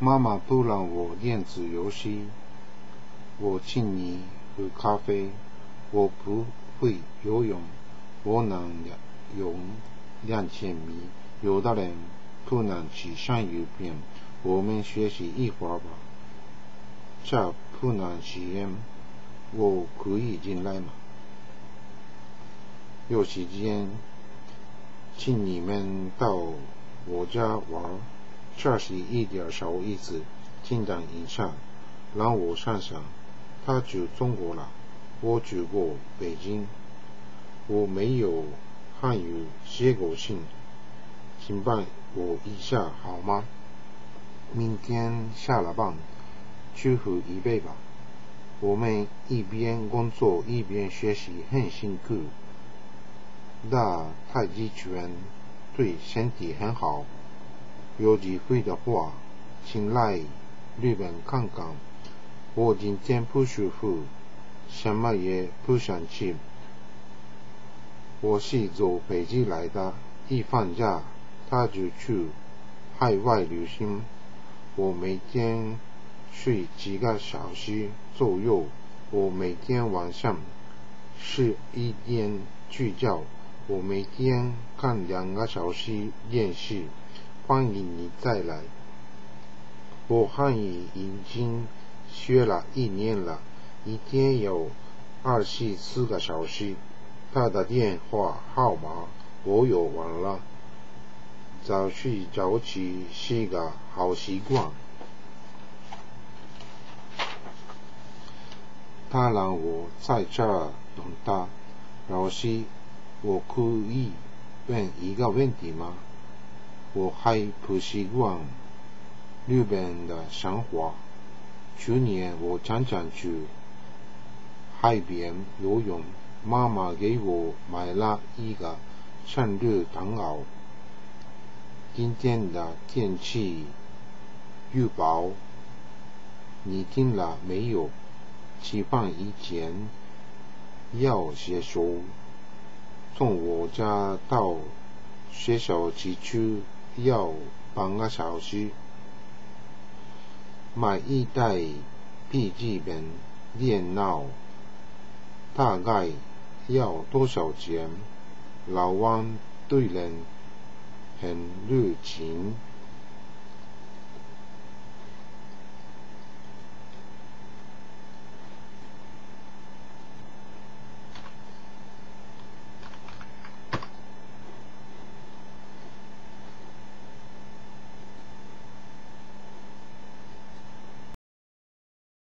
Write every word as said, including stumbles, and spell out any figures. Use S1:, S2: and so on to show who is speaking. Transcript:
S1: 妈妈不让我电子游戏，我请你喝咖啡。我不会游泳，我能游两千米。有的人不能去上游泳，我们学习一会儿吧。这不能实验，我可以进来吗？有时间，请你们到我家玩，这是一点小意思，请等一下，让我想想。他去中国了，我去过北京，我没有汉语写过信，请帮我一下好吗？明天下了班去喝一杯吧。我们一边工作一边学习，很辛苦。打太极拳对身体很好，有机会的话，请来日本看看。我今天不舒服，什么也不想吃。我是坐飞机来的，一放假他就去海外旅行。我每天睡几个小时左右，我每天晚上十一点睡觉。我每天看两个小时电视，欢迎你再来。我汉语已经学了一年了，一天有二十四个小时。他的电话号码我有忘了。早睡早起是个好习惯。他让我在这儿等他。老师，我可以问一个问题吗？我还不习惯日本的生活。去年我常常去海边游泳，妈妈给我买了一个生日蛋糕。今天的天气预报你听了没有？吃饭以前要写书。从我家到学校骑车要半个小时。买一台笔记本电脑大概要多少钱？老王对人很热情。